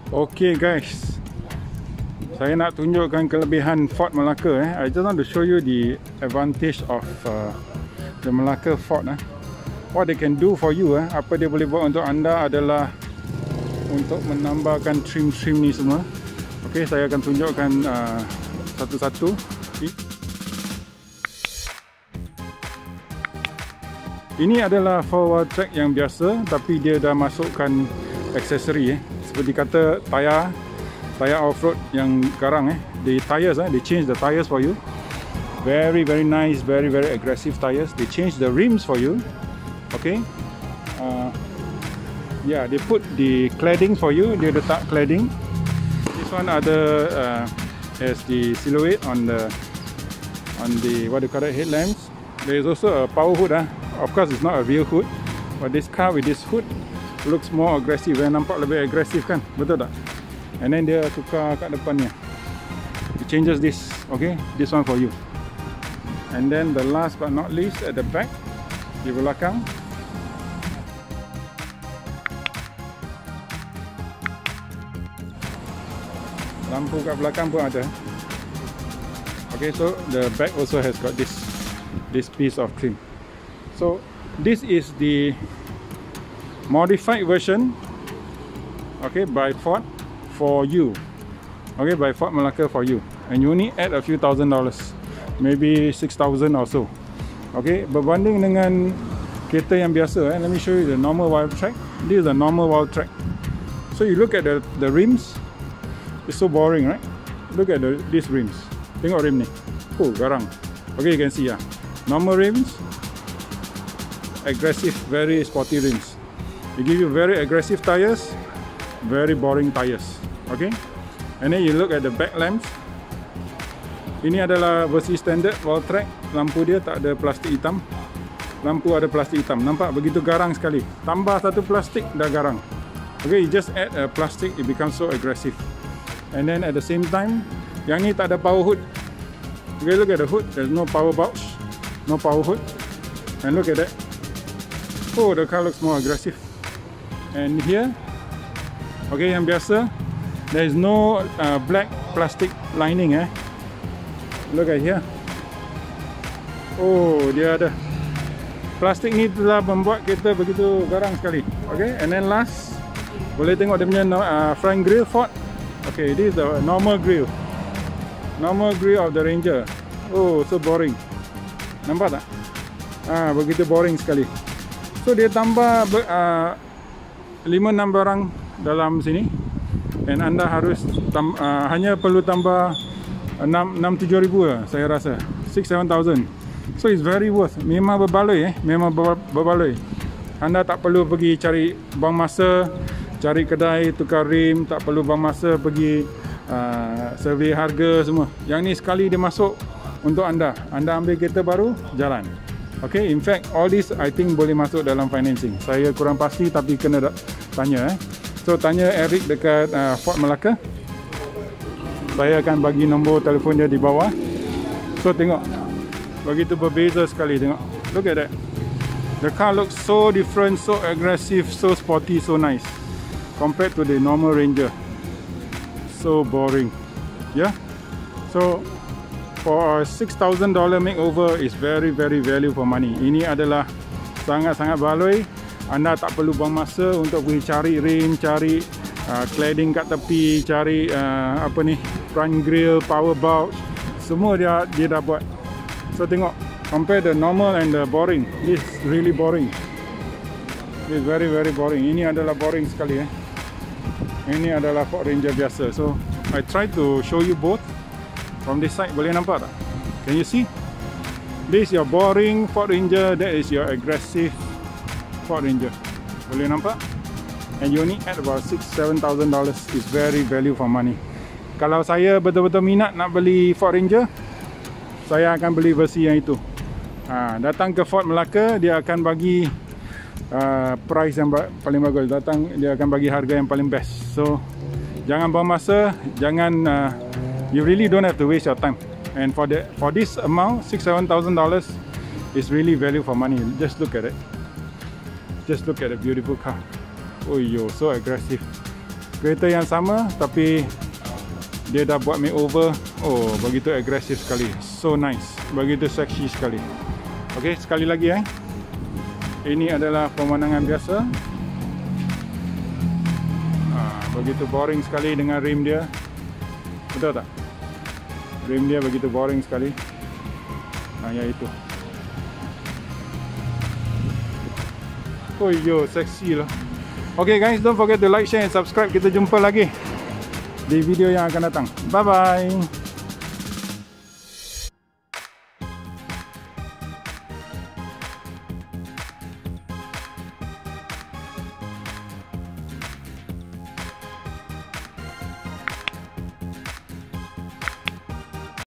Okay guys, saya nak tunjukkan kelebihan Ford Melaka. I just want to show you the advantage of the Melaka Ford. What they can do for you. Apa dia boleh buat untuk anda adalah untuk menambahkan trim-trim ni semua. Okay, saya akan tunjukkan satu-satu. Ini adalah 4-wheel track yang biasa, tapi dia dah masukkan aksesori. Seperti kata tayar off-road yang garang. The tires, they change the tires for you. Very nice, very aggressive tires. They change the rims for you. Okay. Yeah, they put the cladding for you. Dia letak cladding. This one ada has the silhouette on the what do you call it, headlamps. There is also a power hood. Of course, it's not a real hood, but this car with this hood looks more aggressive. Nampak lebih agresif kan, betul tak? And then dia tukar kat depannya. It changes this. Okay, this one for you. And then the last but not least, at the back, di belakang, lampu kat belakang pun ada. Okay, so the back also has got this piece of trim. So this is the modified version, okay, by Ford for you. Okay, by Ford Melaka for you. And you only add a few $1,000, maybe 6,000 or so. Okay, berbanding dengan kereta yang biasa. Let me show you the normal wild track. This is the normal wild track. So you look at the rims. It's so boring, right? Look at these rims. Tengok rim ni. Oh, garang. Okay, you can see normal rims, aggressive, very sporty rims. They give you very aggressive tires, very boring tires. Okay, and then you look at the back lamps. Ini adalah versi standard wall track. Lampu dia tak ada plastik hitam. Lampu ada plastik hitam. Nampak begitu garang sekali. Tambah satu plastik dah garang. Okay, you just add a plastic, it becomes so aggressive. And then at the same time, yang ni tak ada power hood. Okay, look at the hood. There's no power pouch, no power hood. And look at that. Oh, the car looks more aggressive. And here, okay, yang biasa, there is no black plastic lining. Look at here. Oh, dia ada. Plastik ni telah membuat kereta begitu garang sekali. Okay, and then last, boleh tengok dia punya front grille Ford. Okay, this is the normal grille. Normal grille of the Ranger. Oh, so boring. Nampak tak? Begitu boring sekali. So dia tambah 5-6 barang dalam sini. And anda harus hanya perlu tambah 6-7 ribu lah, saya rasa. 6-7,000. So it's very worth. Memang berbaloi. Memang berbaloi. Anda tak perlu pergi cari bang masa, cari kedai tukar rim, tak perlu bang masa pergi survey harga semua. Yang ni sekali dia masuk untuk anda. Anda ambil kereta baru, jalan. Okay, in fact all this I think boleh masuk dalam financing. Saya kurang pasti tapi kena tanya. So tanya Eric dekat Ford Melaka. Saya akan bagi nombor telefon dia di bawah. So tengok, begitu berbeza sekali. Tengok, look at that. The car looks so different, so aggressive, so sporty, so nice compared to the normal Ranger. So boring. Yeah. So for a $6,000 makeover is very value for money. Ini adalah sangat-sangat baloi. Anda tak perlu buang masa untuk pergi cari rim, cari cladding kat tepi, cari apa ni, front grille, power pouch. Semua dia dah buat. So tengok, compare the normal and the boring. This is really boring. This is very boring. Ini adalah boring sekali. Ini adalah Ford Ranger biasa. So I try to show you both. From this side, boleh nampak tak? Can you see? This is your boring Ford Ranger, that is your aggressive Ford Ranger. Boleh nampak? And you only add about $6-7,000. Is very value for money. Kalau saya betul-betul minat nak beli Ford Ranger, saya akan beli versi yang itu. Datang ke Ford Melaka, dia akan bagi price yang paling bagus. Datang, dia akan bagi harga yang paling best. So jangan buang masa, jangan you really don't have to waste your time. And for this amount, $6-7,000 is really value for money. Just look at it. Just look at the beautiful car. Oh yo, so aggressive. Kereta yang sama tapi dia dah buat makeover. Oh, begitu agresif sekali. So nice. Begitu seksi sekali. Okey, sekali lagi ini adalah pemandangan biasa. Begitu boring sekali dengan rim dia. Betul tak? Rim dia begitu boring sekali. Ya itu. Oh yo, seksi lah. Okay guys, don't forget to like, share and subscribe. Kita jumpa lagi di video yang akan datang. Bye bye.